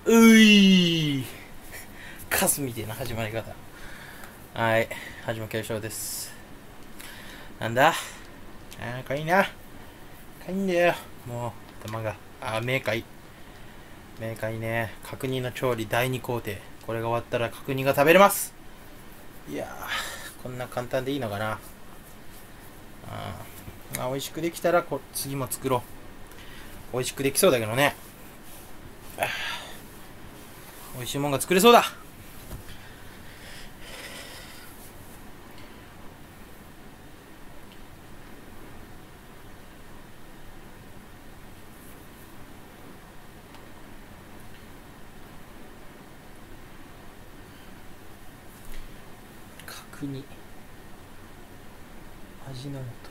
ういカスみたいな始まり方。はい、始まりまです。なんだかいいな。かいいんだよ。もう、頭が。目かい。目かいね。角煮の調理第2工程。これが終わったら角煮が食べれます。いやー、こんな簡単でいいのかな。美味しくできたら次も作ろう。美味しくできそうだけどね。美味しいもんが作れそうだ。角煮味の素。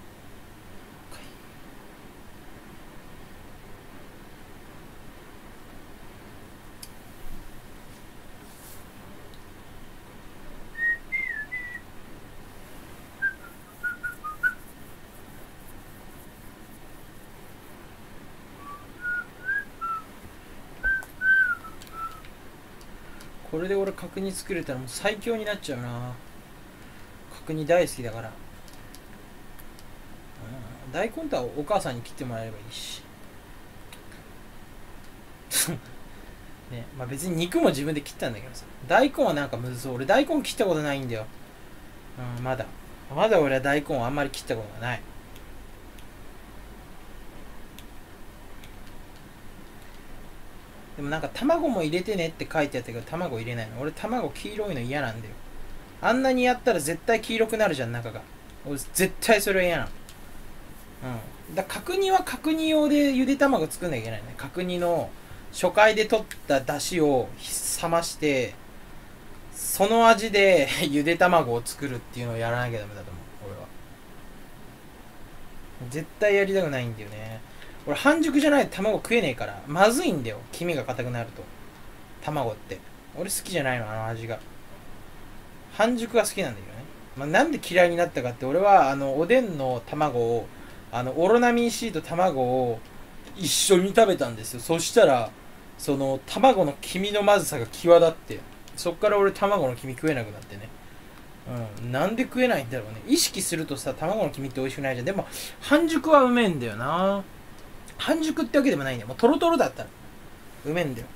これで俺角煮作れたらもう最強になっちゃうな。角煮大好きだから。大根とはお母さんに切ってもらえればいいしね、まあ別に肉も自分で切ったんだけどさ、大根はなんかむずそう。俺大根切ったことないんだよ。まだ俺は大根はあんまり切ったことがない。でもなんか卵も入れてねって書いてあったけど、卵入れないの。俺卵黄色いの嫌なんだよ。あんなにやったら絶対黄色くなるじゃん、中が。俺絶対それは嫌なの。だ角煮は角煮用でゆで卵作んなきゃいけないね。角煮の初回で取った出汁を冷まして、その味でゆで卵を作るっていうのをやらなきゃダメだと思う、俺は。絶対やりたくないんだよね。俺半熟じゃないと卵食えねえから、まずいんだよ、黄身が硬くなると。卵って。俺好きじゃないの、あの味が。半熟が好きなんだけどね。なんで嫌いになったかって、俺はおでんの卵を、オロナミン C と卵を一緒に食べたんですよ。そしたら、その卵の黄身のまずさが際立って、そっから俺卵の黄身食えなくなってね。なんで食えないんだろうね。意識するとさ、卵の黄身って美味しくないじゃん。でも半熟はうめえんだよな。半熟ってわけでもないんだよ。もうトロトロだったらうめえんだよ。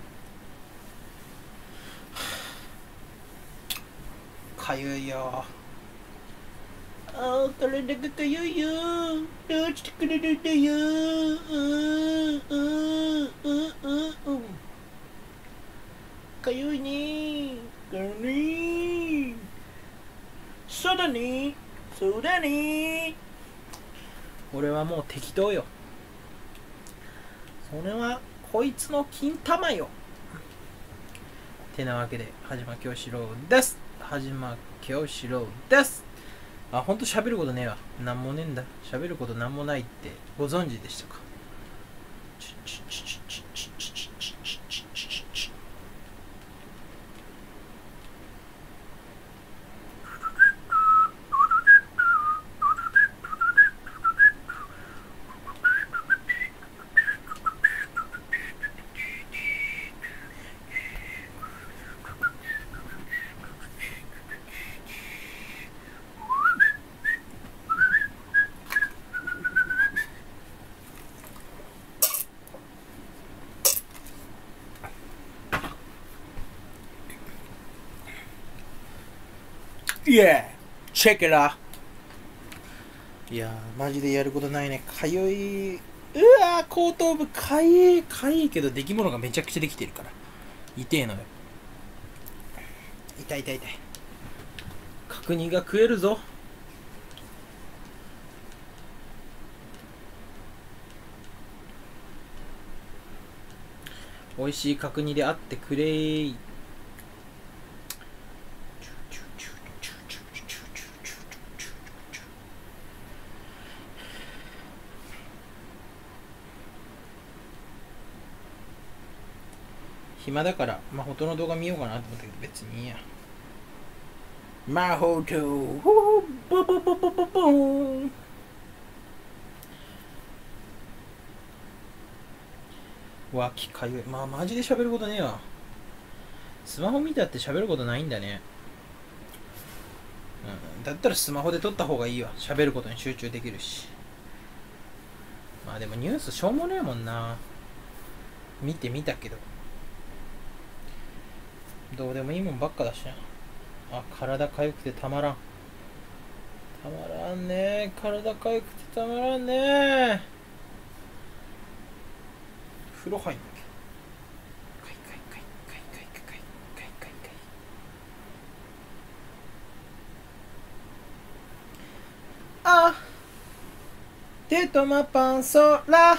かゆいよ。体がかゆいよ。どうしてくれるんだよ。かゆいね。かゆいね。そうだね。そうだね。俺はもう適当よ。それはこいつの金玉よ。てなわけで、はじまきょうしろうです。はじまきょうしろうです。ほんと喋ることねえわ。なんもねえんだ。喋ることなんもないってご存知でしたか。イエーチェケラ。いやー、マジでやることないね。かゆい。後頭部かゆい。かゆいけど出来物がめちゃくちゃできてるから痛えのよ。痛い痛い痛い。角煮が食えるぞ。美味しい角煮であってくれー。暇だから魔法の動画見ようかなと思ったけど別にいいや。魔法とボボボボボボーン。 脇かゆい。まあマジで喋ることねえわ。スマホ見たって喋ることないんだね。うん、だったらスマホで撮った方がいいわ。喋ることに集中できるし。まあでもニュースしょうもねえもんな。見てみたけど。どうでもいいもんばっかだしな。あ、体かゆくてたまらん。たまらんね。体かゆくてたまらんね。風呂入んなきゃ。かいかいかいかいかいかいかいかいかいかい。あ、手とまパンソラ。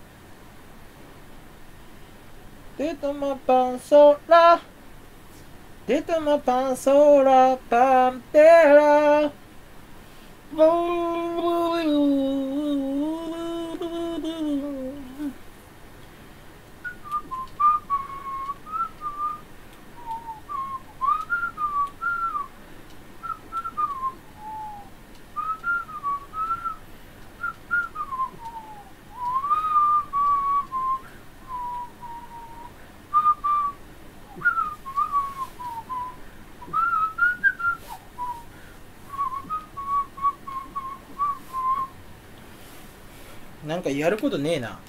手とまパンソラ。手とまパンソラパンテラ。なんかやることねえな。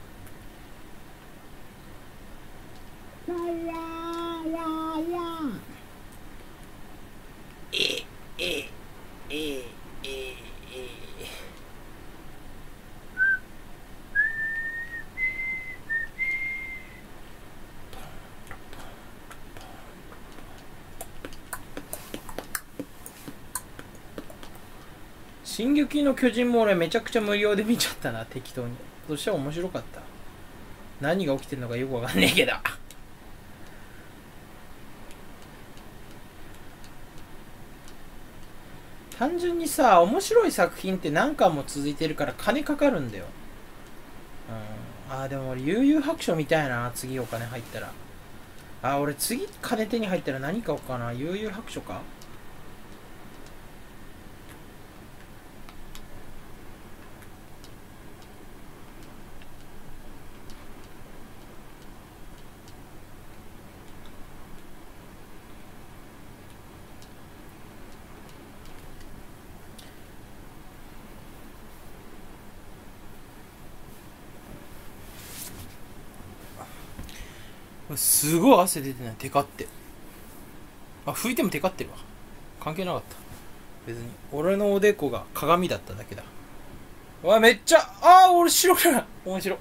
進撃の巨人も俺めちゃくちゃ無料で見ちゃったな、適当に。そしたら面白かった。何が起きてるのかよくわかんねえけど。単純にさ、面白い作品って何巻も続いてるから金かかるんだよ。うん。あーでも俺悠々白書みたいな、次お金入ったら。あー俺次金手に入ったら何買おうかな。悠々白書か。すごい汗出てない、テカって。あ、拭いてもテカってるわ。関係なかった。別に俺のおでこが鏡だっただけだ。うわ、めっちゃ、あー俺白くない。面白い。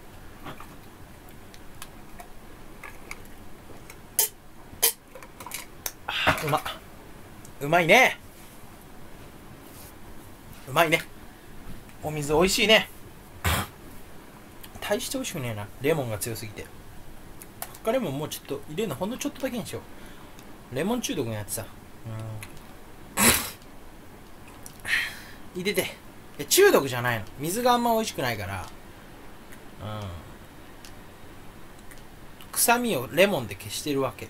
うまうまいね。うまいね。お水美味しいね。大して美味しくねえな、レモンが強すぎて。レモンもうちょっと入れるのほんのちょっとだけにしよう。レモン中毒のやつさ。入れて。中毒じゃないの、水があんま美味しくないから。臭みをレモンで消してるわけ。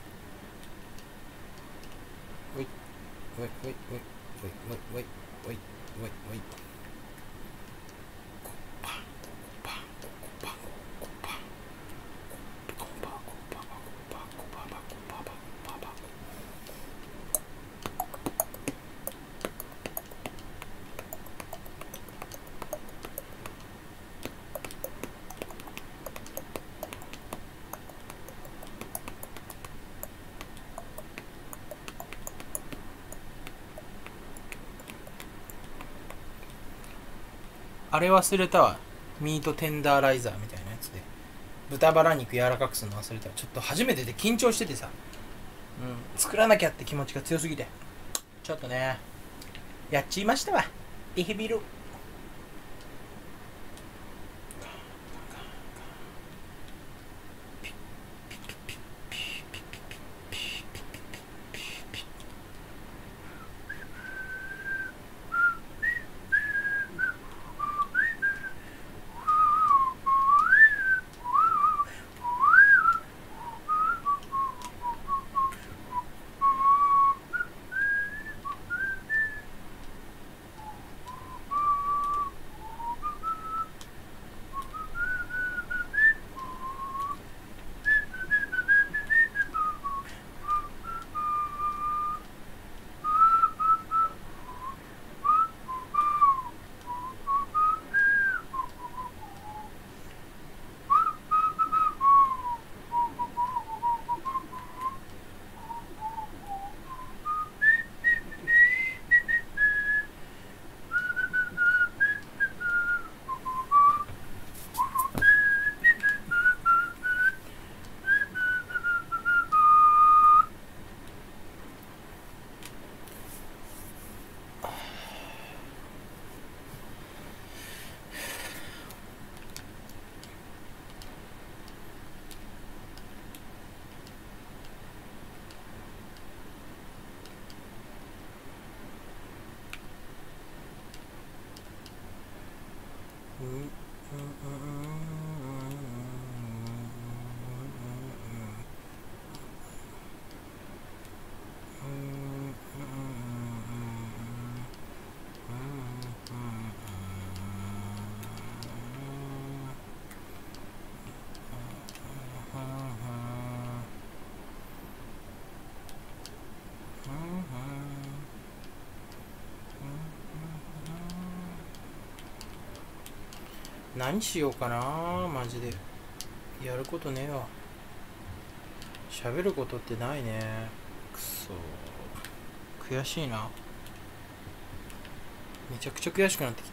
おいおいおいおいおいおいおいおいおいおい。あれ忘れたわ。ミートテンダーライザーみたいなやつで豚バラ肉柔らかくするの忘れた。ちょっと初めてで緊張しててさ、作らなきゃって気持ちが強すぎてちょっとねやっちいましたわ。ビヒビル。 何しようかな、マジで。やることねえわ。喋ることってないね。くそ悔しいな。めちゃくちゃ悔しくなってきた。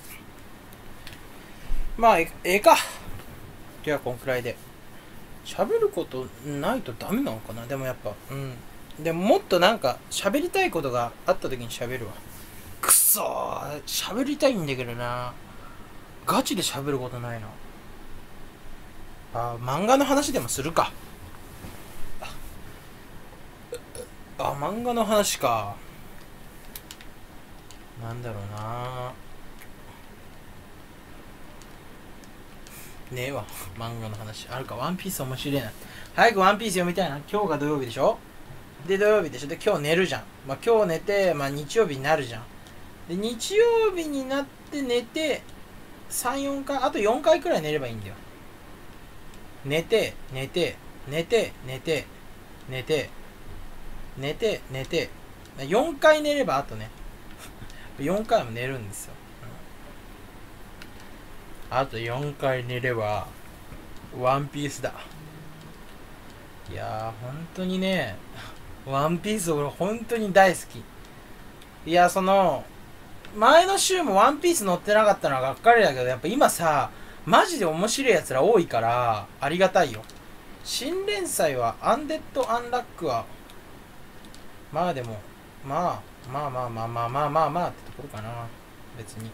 まあええか。じゃあこんくらいで。喋ることないとダメなのかな。でもやっぱでももっとなんか喋りたいことがあった時に喋るわ。くそー、喋りたいんだけどな。ガチで喋ることないな。漫画の話でもするか。漫画の話か。なんだろうな。ねえわ、漫画の話あるか。ワンピース面白いな。早くワンピース読みたいな。今日が土曜日でしょ。で土曜日でしょ。で今日寝るじゃん。今日寝て、日曜日になるじゃん。で日曜日になって寝て34回、あと4回くらい寝ればいいんだよ。寝て寝て寝て寝て寝て寝て寝て4回寝れば、あとね4回も寝るんですよ、あと4回寝ればワンピースだ。いやー本当にね、ワンピース俺本当に大好き。いや、その前の週もワンピース乗ってなかったのはがっかりだけど、やっぱ今さマジで面白いやつら多いからありがたいよ。新連載はアンデッド・アンラックはでもまあってところかな。別に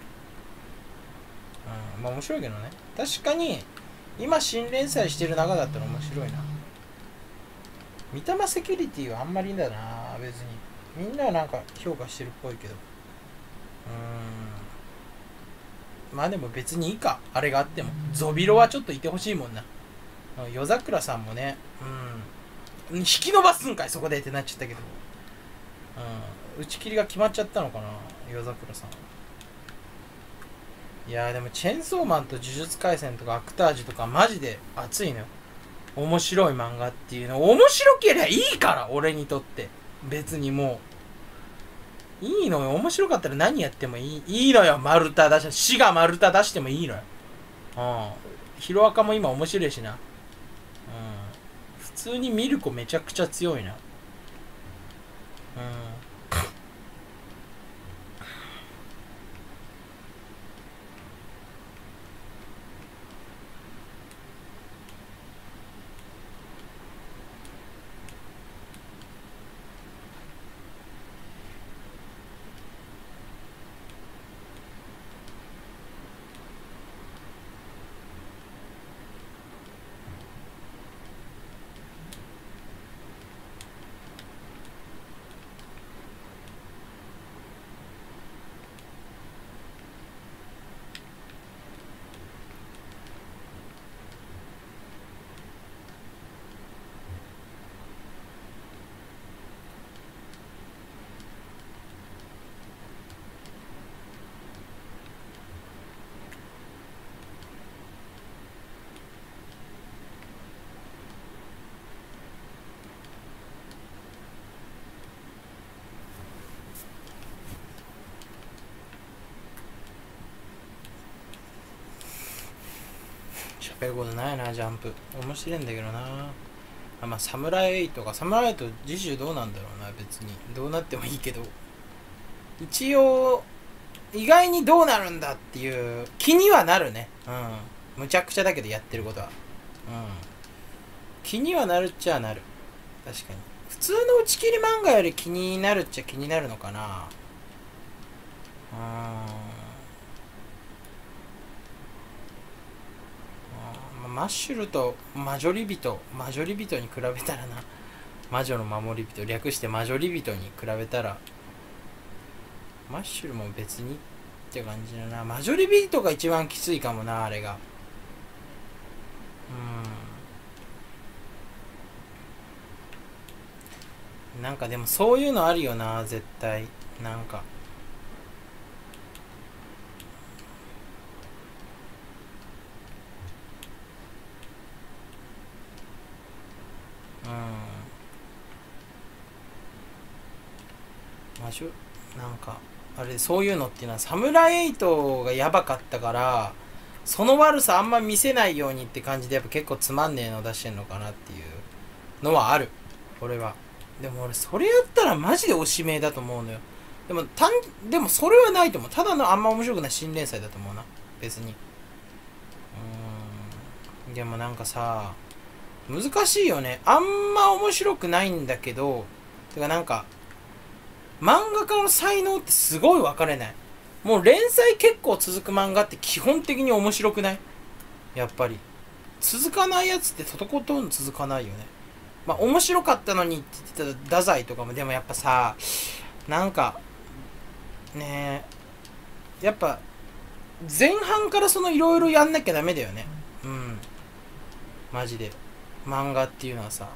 面白いけどね。確かに今新連載してる中だったら面白いな。三玉セキュリティはあんまりいいんだな。別にみんなはなんか評価してるっぽいけど、でも別にいいか。あれがあってもゾビロはちょっといてほしいもんな。夜桜さんもね、引き伸ばすんかいそこでってなっちゃったけど、打ち切りが決まっちゃったのかな、夜桜さん。いやーでもチェンソーマンと呪術廻戦とかアクタージュとかマジで熱いのよ。面白い漫画っていうの、面白けりゃいいから俺にとって。別にもういいのよ。面白かったら何やってもいいのよ。丸太出して死が丸太出してもいいのよ。ヒロアカも今面白いしな。普通にミルコめちゃくちゃ強いな。喋ることないな。ジャンプ面白いんだけどな。サムライとか、サムライと次週どうなんだろうな。別にどうなってもいいけど、一応意外にどうなるんだっていう気にはなるね。むちゃくちゃだけどやってることは気にはなるっちゃなる。確かに普通の打ち切り漫画より気になるっちゃ気になるのかな。マッシュルとマジョリ人に比べたらな。魔女の守り人略してマジョリ人に比べたらマッシュルも別にって感じだな。マジョリ人が一番きついかもな、あれが。なんかでもそういうのあるよな、絶対。なんかなんかあれそういうのっていうのはサムライエイトがやばかったからその悪さあんま見せないようにって感じでやっぱ結構つまんねえの出してんのかなっていうのはある俺は。でも俺それやったらマジでおしめだと思うのよ。でもそれはないと思う。ただのあんま面白くない新連載だと思うな別に。でもなんかさ難しいよね。あんま面白くないんだけどてかなんか漫画家の才能ってすごい分かれない。もう連載結構続く漫画って基本的に面白くない？やっぱり続かないやつってとことん続かないよね。まあ面白かったのにって言ってた太宰とかもでもやっぱさなんかねえやっぱ前半からそのいろいろやんなきゃダメだよね。マジで漫画っていうのはさ。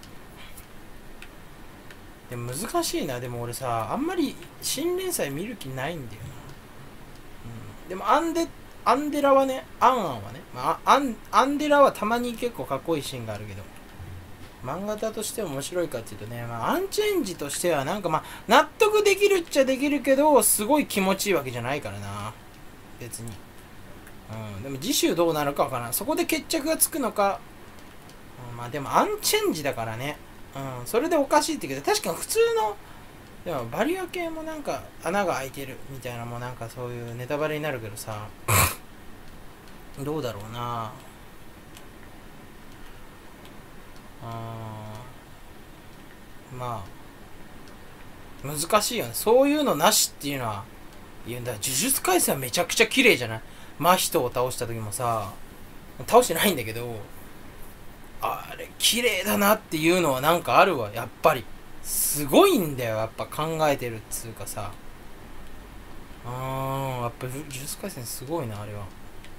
でも難しいな。でも俺さあんまり新連載見る気ないんだよな。でもアンデラはねアンはね、アンデラはたまに結構かっこいいシーンがあるけど漫画家として面白いかっていうとね、アンチェンジとしてはなんか納得できるっちゃできるけどすごい気持ちいいわけじゃないからな別に。でも次週どうなるかわからん。そこで決着がつくのか。でもアンチェンジだからね。それでおかしいって言うけど確かに普通のでもバリア系もなんか穴が開いてるみたいなもなんかそういうネタバレになるけどさどうだろうな。難しいよねそういうのなしっていうのは。いやだから呪術廻戦はめちゃくちゃ綺麗じゃない。真人を倒した時もさ倒してないんだけどあれ綺麗だなっていうのはなんかあるわ。やっぱりすごいんだよやっぱ考えてるっつうかさ。やっぱ呪術廻戦すごいなあれは。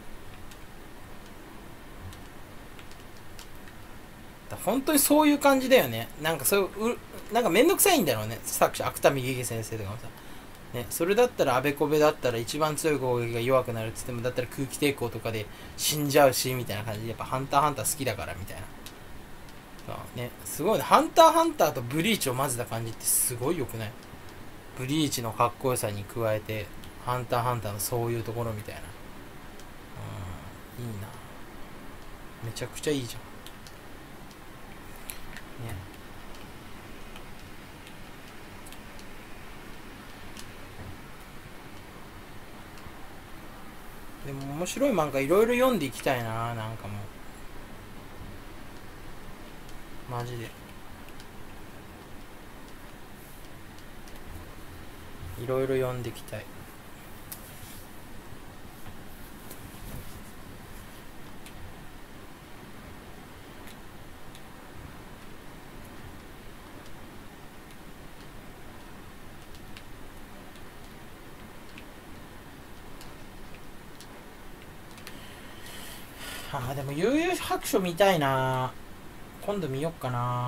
本当にそういう感じだよね。なんかなんかめんどくさいんだろうね作者芥見ゲゲ先生とかもさね。それだったらあべこべだったら一番強い攻撃が弱くなるっつってもだったら空気抵抗とかで死んじゃうしみたいな感じでやっぱハンターハンター好きだからみたいなね。すごいね。ハンターハンターとブリーチを混ぜた感じってすごい良くない？ブリーチのかっこよさに加えてハンターハンターのそういうところみたいな。いいな。めちゃくちゃいいじゃんね。でも面白い漫画いろいろ読んでいきたいな。なんかもうマジでいろいろ読んでいきたい。でも悠々白書見たいな。今度見よっかな。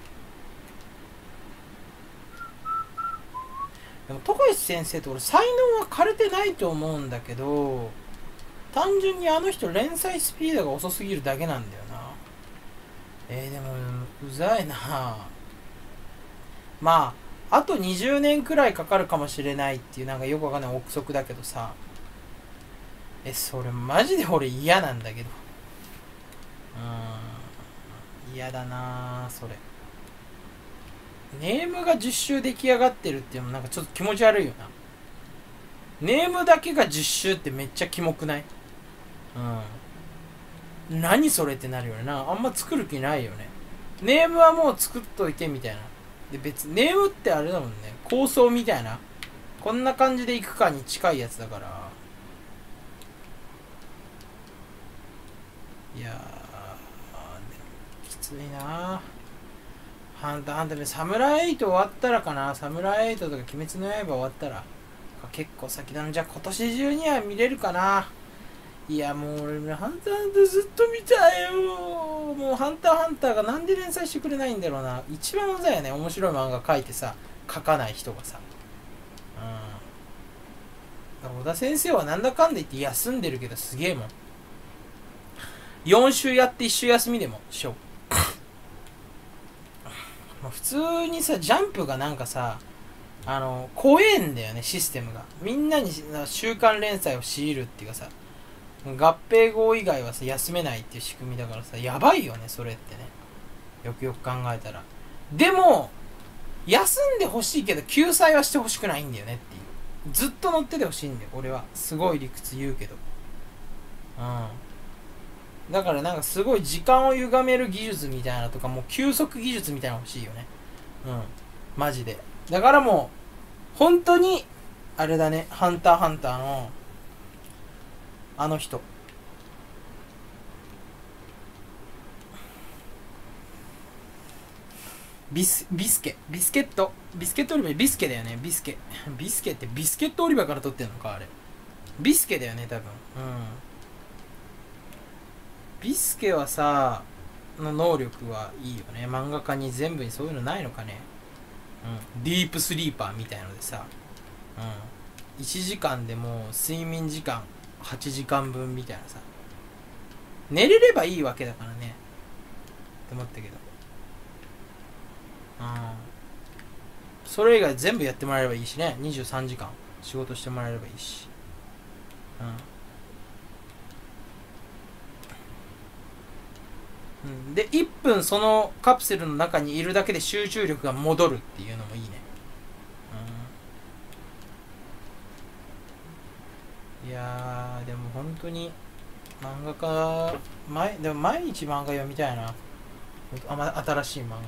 でも富樫先生って俺才能は枯れてないと思うんだけど単純にあの人連載スピードが遅すぎるだけなんだよな。でもうざいな。あと20年くらいかかるかもしれないっていうなんかよくわかんない憶測だけどさそれマジで俺嫌なんだけど嫌だなそれ。ネームが10周出来上がってるっていうのもなんかちょっと気持ち悪いよな。ネームだけが10周ってめっちゃキモくない？何それってなるよね。あんま作る気ないよね。ネームはもう作っといてみたいな。で別にネームってあれだもんね構想みたいなこんな感じでいくかに近いやつだから。いやーでもきついな。ハンターハンターでサムライ8終わったらかな。サムライ8とか鬼滅の刃終わったら結構先だな。じゃあ今年中には見れるかな。いやもう俺ハンターハンターずっと見たいよ。もうハンターハンターがなんで連載してくれないんだろうな。一番うざいよね面白い漫画描いてさ描かない人がさ。小田先生はなんだかんだ言って休んでるけどすげえもん。4週やって1週休みでもしょ普通にさジャンプがなんかさ怖えんだよね、システムが。みんなに週刊連載を強いるっていうかさ、合併後以外はさ、休めないっていう仕組みだからさ、やばいよね、それってね。よくよく考えたら。でも、休んでほしいけど、救済はしてほしくないんだよねっていう。ずっと乗っててほしいんだよ、俺は。すごい理屈言うけど。だからなんかすごい時間を歪める技術みたいなとか、もう休息技術みたいなの欲しいよね。マジで。だからもう、本当に、あれだね、ハンターハンターの、あの人。ビスケットオリバー、ビスケだよね、ビスケってビスケットオリバーから撮ってんのか、あれ。ビスケだよね、多分。ビスケはさ、の能力はいいよね。漫画家に全部にそういうのないのかね。ディープスリーパーみたいのでさ、1時間でもう睡眠時間8時間分みたいなさ、寝れればいいわけだからねって思ったけど、それ以外全部やってもらえればいいしね。23時間仕事してもらえればいいし、で1分そのカプセルの中にいるだけで集中力が戻るっていうのもいいね。いやー、でも本当に漫画家でも毎日漫画読みたいな。新しい漫画。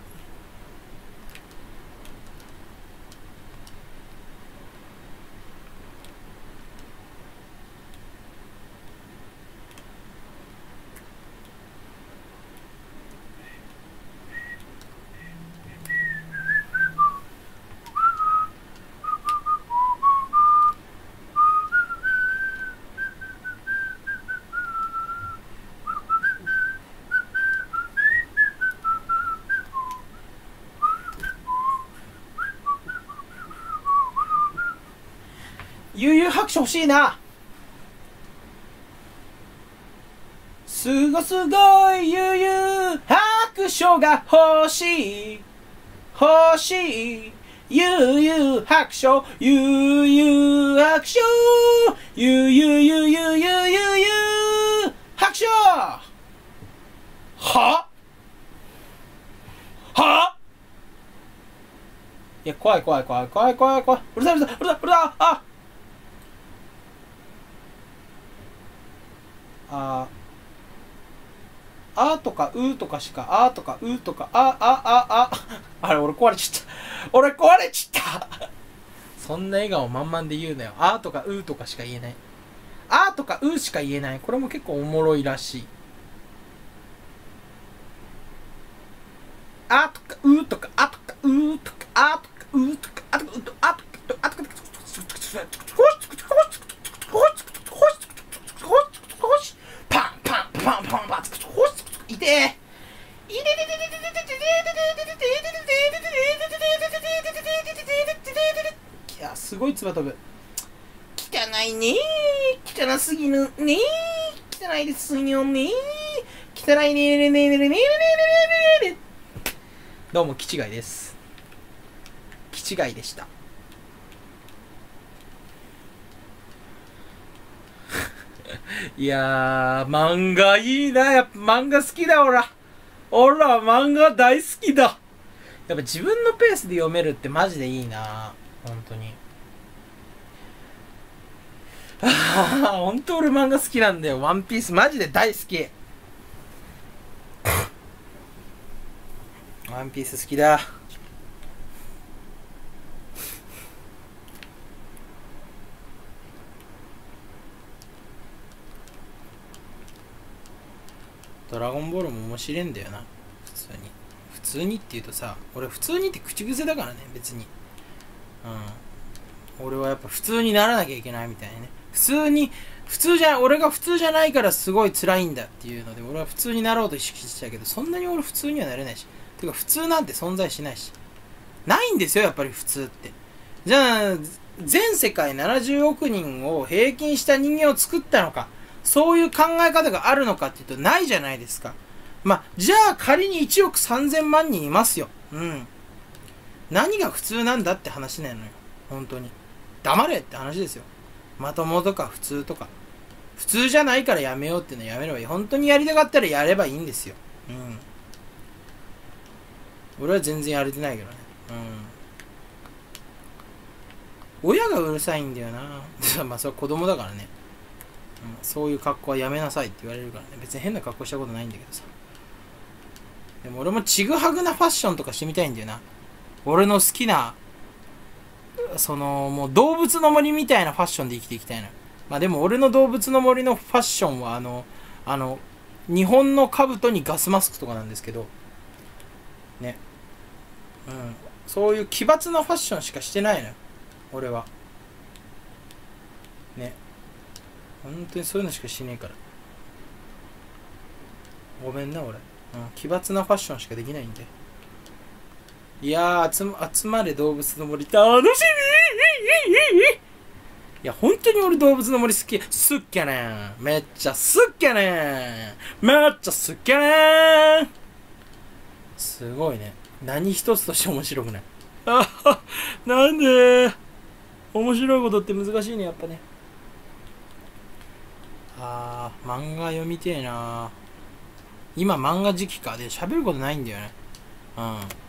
悠々白書欲しいな。すごい悠々白書が欲しい悠々白書悠々白書白書はいや、怖い。うるさあとかうとかしか、あとかうとか、あれ、俺壊れちゃったそんな笑顔満々で言うなよ。あとかうとかしか言えない。あとかうしか言えない。これも結構おもろいらしい。あとかうとか、あとかうとか、あとかうとか、あとかうとか、あとかあとかパンいてえいや、すごいつば飛ぶ。汚いねー。汚すぎるねー。汚いですよねー。汚いねーね。どうも、気違いです。気違いでした。いやー、漫画いいな。やっぱ漫画好きだ、俺ら漫画大好きだ。やっぱ自分のペースで読めるってマジでいいな。本当に。本当俺漫画好きなんだよ。ワンピースマジで大好き。ワンピース好きだ。ドラゴンボールも面白いんだよな。普通にって言うとさ、俺普通にって口癖だからね、別に。俺はやっぱ普通にならなきゃいけないみたいなね。俺が普通じゃないからすごい辛いんだっていうので、俺は普通になろうと意識してたけど、そんなに俺普通にはなれないし。てか普通なんて存在しないし。ないんですよ、やっぱり普通って。じゃあ、全世界70億人を平均した人間を作ったのか。そういう考え方があるのかっていうとないじゃないですか。じゃあ仮に1億3000万人いますよ。 何が普通なんだって話なのよ。本当に。黙れって話ですよ。まともとか普通とか。普通じゃないからやめようっていうのやめればいい。本当にやりたかったらやればいいんですよ。うん。俺は全然やれてないけどね。うん。親がうるさいんだよな。まあそれは子供だからね。うん、そういう格好はやめなさいって言われるからね。別に変な格好したことないんだけどさ。でも俺もちぐはぐなファッションとかしてみたいんだよな。俺の好きな、もう動物の森みたいなファッションで生きていきたいな。まあでも俺の動物の森のファッションは日本の兜にガスマスクとかなんですけど、ね。うん。そういう奇抜なファッションしかしてないのよ。俺は。ね。本当にそういうのしかしねえから。ごめんな、俺。うん。奇抜なファッションしかできないんで。いやー、集まれ動物の森楽しみ。いや、本当に俺動物の森好き。すっきゃねん。めっちゃすっきゃねん。めっちゃすっきゃねん。すごいね。何一つとして面白くない。あは、なんで面白いことって難しいね、やっぱね。漫画読みてえな。今漫画時期か。で、喋ることないんだよね。うん。